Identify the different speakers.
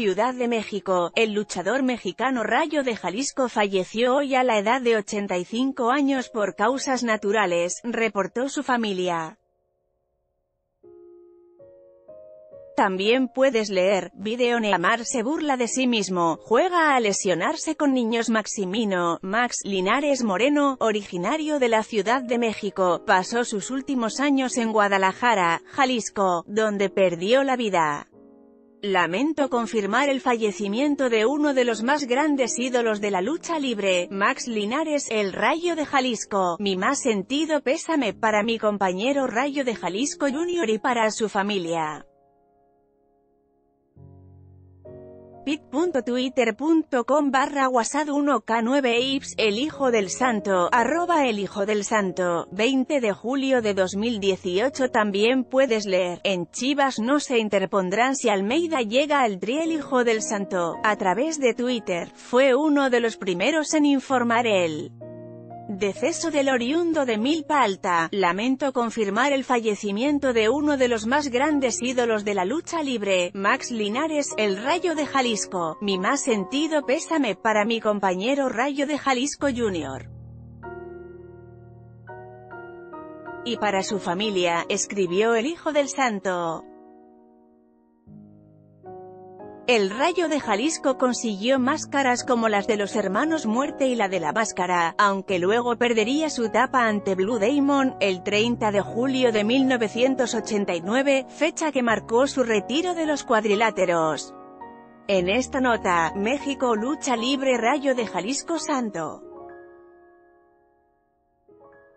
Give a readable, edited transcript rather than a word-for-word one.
Speaker 1: Ciudad de México. El luchador mexicano Rayo de Jalisco falleció hoy a la edad de 85 años por causas naturales, reportó su familia. También puedes leer, video Neymar se burla de sí mismo, juega a lesionarse con niños. Max Linares Moreno, originario de la Ciudad de México, pasó sus últimos años en Guadalajara, Jalisco, donde perdió la vida. Lamento confirmar el fallecimiento de uno de los más grandes ídolos de la lucha libre, Max Linares, el Rayo de Jalisco. Mi más sentido pésame para mi compañero Rayo de Jalisco Jr. y para su familia. bit.twitter.com/wasad1k9ips El Hijo del Santo, @El Hijo del Santo, 20 de julio de 2018. También puedes leer, en Chivas no se interpondrán si Almeida llega al Tri. El Hijo del Santo, a través de Twitter, fue uno de los primeros en informar el deceso del oriundo de Milpa Alta. Lamento confirmar el fallecimiento de uno de los más grandes ídolos de la lucha libre, Max Linares, el Rayo de Jalisco. Mi más sentido pésame para mi compañero Rayo de Jalisco Jr. y para su familia, escribió el Hijo del Santo. El Rayo de Jalisco consiguió máscaras como las de los Hermanos Muerte y la de la Máscara, aunque luego perdería su tapa ante Blue Demon, el 30 de julio de 1989, fecha que marcó su retiro de los cuadriláteros. En esta nota, México lucha libre Rayo de Jalisco Santo.